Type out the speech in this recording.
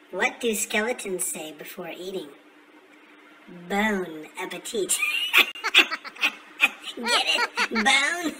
What do skeletons say before eating? Bon appetit. Get it? Bone?